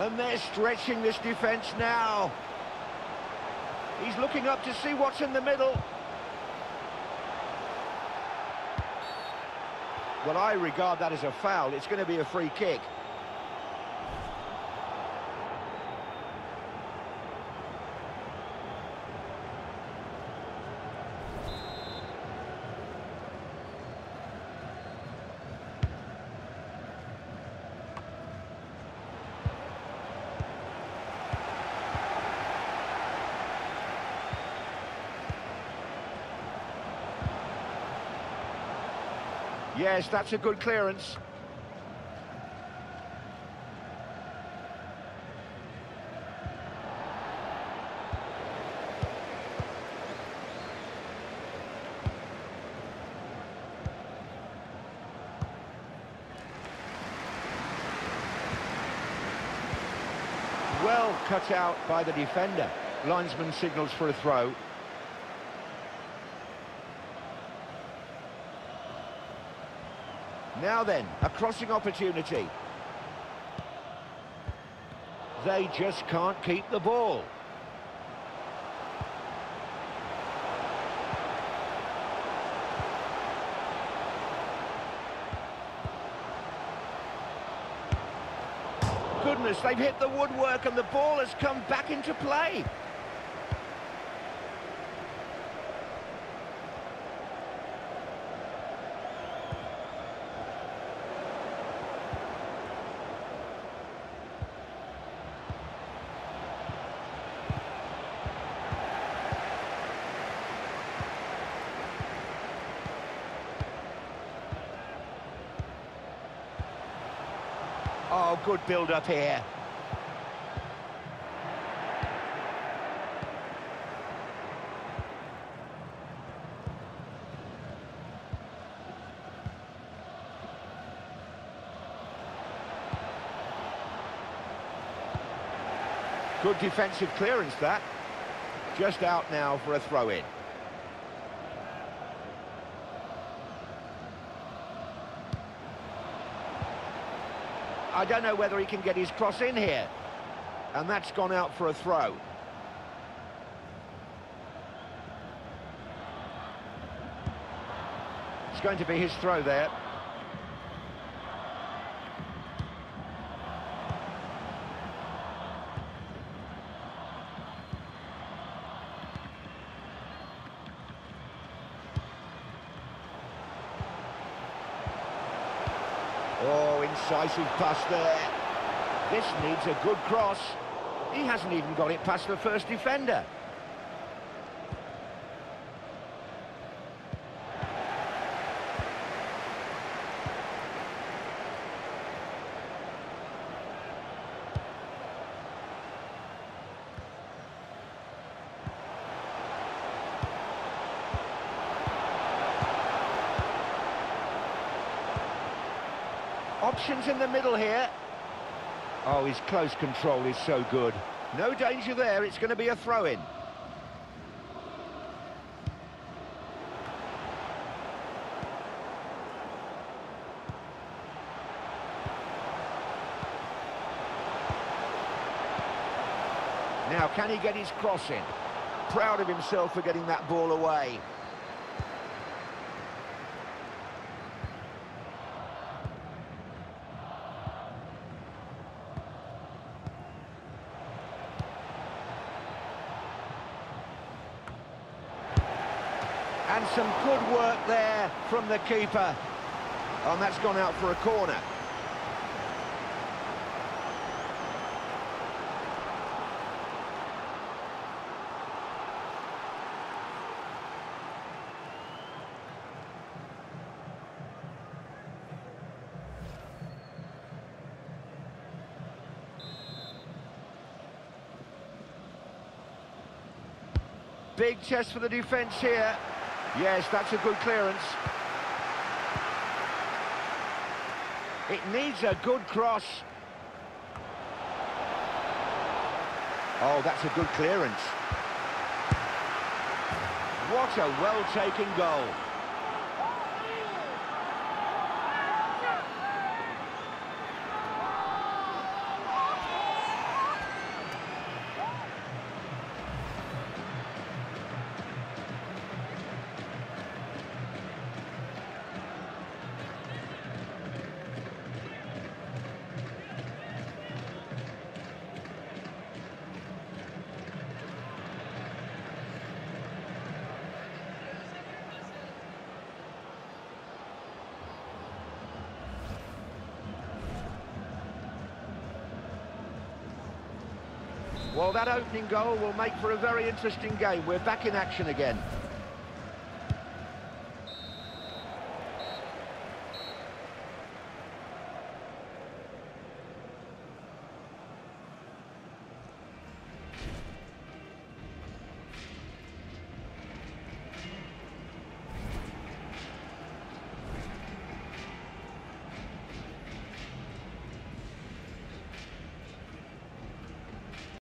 And they're stretching this defence now. He's looking up to see what's in the middle. Well, I regard that as a foul. It's going to be a free kick. Yes, that's a good clearance. Well cut out by the defender. Linesman signals for a throw. Now then, a crossing opportunity. They just can't keep the ball. Goodness, they've hit the woodwork and the ball has come back into play. Oh, good build-up here. Good defensive clearance, that. Just out now for a throw-in. I don't know whether he can get his cross in here. And that's gone out for a throw. It's going to be his throw there. Oh, incisive pass there. This needs a good cross. He hasn't even got it past the first defender. Options in the middle here. Oh, his close control is so good. No danger there, it's going to be a throw-in. Now, can he get his cross in? Proud of himself for getting that ball away. And some good work there from the keeper. And that's gone out for a corner. Big chest for the defence here. Yes, that's a good clearance. It needs a good cross. Oh, that's a good clearance. What a well-taken goal. Well, that opening goal will make for a very interesting game. We're back in action again.